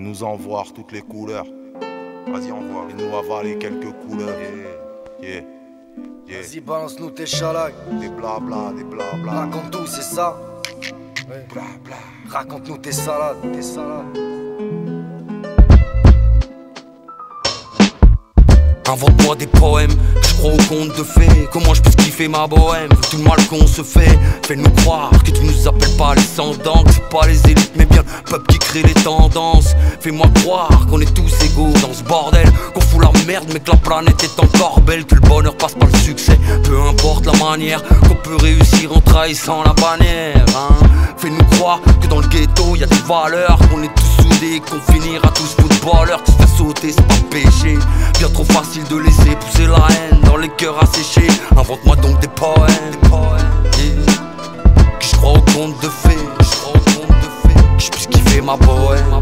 nous en voir toutes les couleurs. Vas-y, envoie. Et nous avaler quelques couleurs. Yeah. Vas-y, balance-nous tes chalacs. Des blabla, des blabla. Raconte tout, c'est ça. Ouais. Blabla. Raconte-nous tes salades, tes salades. Invente-moi des poèmes, je crois au conte de fées. Comment je puisse kiffer ma bohème, vu tout le mal qu'on se fait. Fais-nous croire que tu nous appelles pas les sans-dents, que c'est pas les élites mais bien le peuple qui crée les tendances. Fais-moi croire qu'on est tous égaux dans ce bordel, qu'on fout la merde mais que la planète est encore belle, que le bonheur passe par le succès. Peu importe la manière, qu'on peut réussir en trahissant la bannière, hein. Fais-nous croire que dans le ghetto y a des valeurs, qu'on est tous soudés, qu'on finira tous footballeurs. Que se faire sauter c'est pas péché, bien trop facile de laisser pousser la haine dans les cœurs asséchés. Invente-moi donc des poèmes, yeah. Que je crois au conte de fées, que je puisse kiffer ma bohème,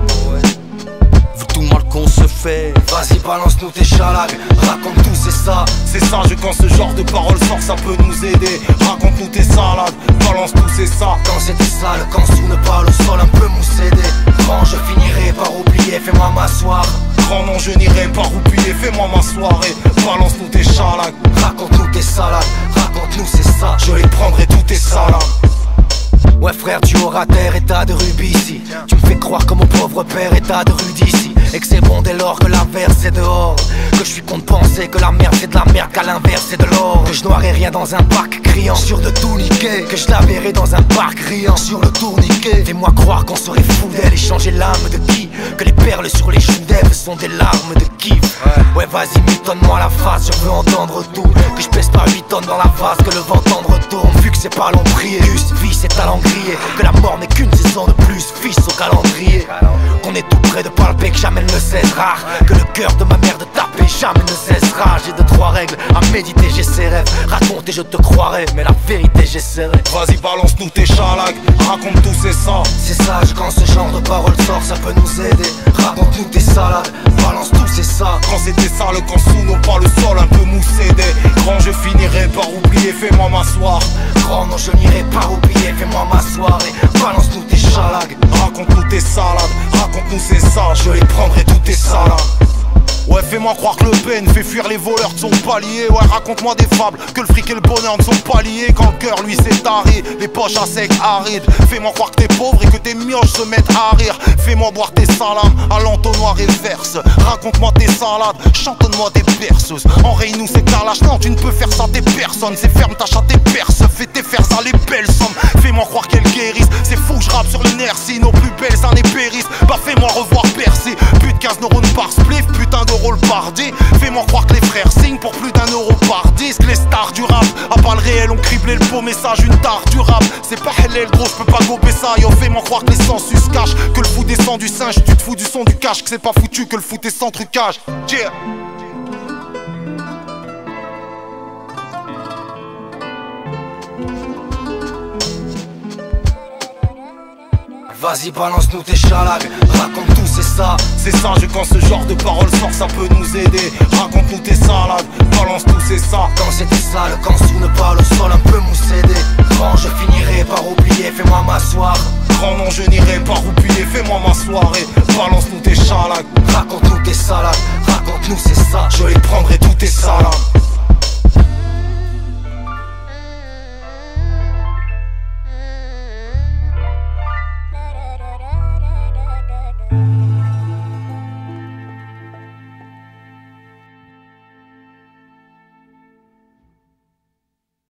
vu tout le mal qu'on se fait. Vas-y, balance-nous tes chalacs, raconte tout, c'est ça. C'est sage quand ce genre de parole sort, ça peut nous aider. Raconte-nous tes salades, balance tout, c'est ça. Quand c'était sale, quand sous ne parle au sol, un peu moussédé. Quand je finirai par oublier, fais-moi m'asseoir. Grand non, je n'irai pas roupiller, fais-moi ma soirée. Balance-nous tes chalacs, raconte-nous tes salades, raconte-nous, c'est ça. je les prendrai tous tes salades. Ouais frère, tu auras terre et tas de rubis ici. Tu me fais croire que mon pauvre père est tas de rudis ici. Et que c'est bon dès lors que l'inverse est dehors. Que je suis con de penser que la merde c'est de la merde, qu'à l'inverse c'est de l'or. Que je noirais rien dans un parc criant, sûr de tout niquer. Que je la verrai dans un parc riant, sur le tourniquet. Fais-moi croire qu'on serait fou d'elle et changer l'âme de qui. Que les perles sur les joues d'Ève sont des larmes de kiff. Ouais vas-y, mitonne-moi la face, je veux entendre tout. Que je pèse pas 8 tonnes dans la vase, que le vent tendre retourne. Vu que c'est pas l'ombrier, vie c'est talent grillé. Que la mort n'est qu'une saison de plus, fils au calendrier. Qu'on est tout près de palper, que jamais ne cessera. Que le cœur de ma mère de taper jamais ne cessera. J'ai 2-3 règles à méditer, j'ai ces rêves. Raconte et je te croirai, mais la vérité j'essaierai. Vas-y, balance-nous tes chalacs, raconte tout, c'est ça. C'est sage quand ce genre de parole sort, ça peut nous aider. Raconte-nous tes salades, balance tout, c'est ça. Quand c'était sale, quand sous nos pas le sol un peu moussédé. Grand, je finirai par oublier, fais-moi m'asseoir. Grand non, je n'irai pas oublier, fais-moi ma soirée. Balance-nous tes chalacs, raconte-nous tes salades, raconte-nous c'est ça, je les prendrai tous tes salades. Ouais, fais-moi croire que le peine fait fuir les voleurs de son palier. Ouais, raconte-moi des fables, que le fric et le bonheur ne sont pas liés. Quand le cœur lui s'est taré, les poches à sec arides. Fais-moi croire que t'es pauvre et que tes mioches se mettent à rire. Fais-moi boire tes salames à l'entonnoir et verse. Raconte-moi tes salades, chantonne-moi des berceuses. Enraye-nous ces carlages, non tu ne peux faire ça t'es personne. C'est ferme, tâche à tes perces, fais tes fers à les belles sommes. Fais-moi croire qu'elles guérissent, c'est fou que je rappe sur les nerfs. Si nos plus belles années périssent, bah fais-moi revoir percer. Plus de 15 neurones par spliff, putain de rôle par 10. Fais-moi croire que les frères signent pour plus d'1 euro par disque. Les stars du rap, à pas le réel, ont criblé le beau message. Une tare du rap, c'est pas halal gros, je peux pas gober ça. Yo, fais-moi croire que les sensus cachent, que le fou descend du singe. Tu te fous du son du cash, que c'est pas foutu, que le foot est sans trucage. Yeah. vas-y balance-nous tes chalacs, raconte tout, c'est ça. C'est sage quand ce genre de parole sort, ça peut nous aider. Raconte-nous tes salades, balance tout, c'est ça. Quand c'était sale, quand sous ne parle au sol, un peu moussédé. Quand je finirai par oublier, fais-moi m'asseoir. Grand non, je n'irai pas roupiller, fais-moi ma soirée. Balance-nous tes chalacs, raconte-nous tes salades, raconte-nous, c'est ça. je les prendrai tous tes salades.